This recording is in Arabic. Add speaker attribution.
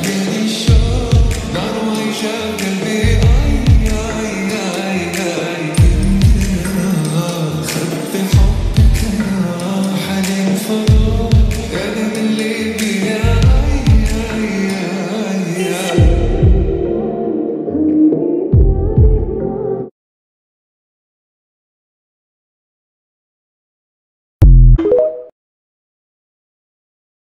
Speaker 1: جالي الشوق نار وعيشة بقلبي آي آي آي آي خدت حبك يا حنين فراق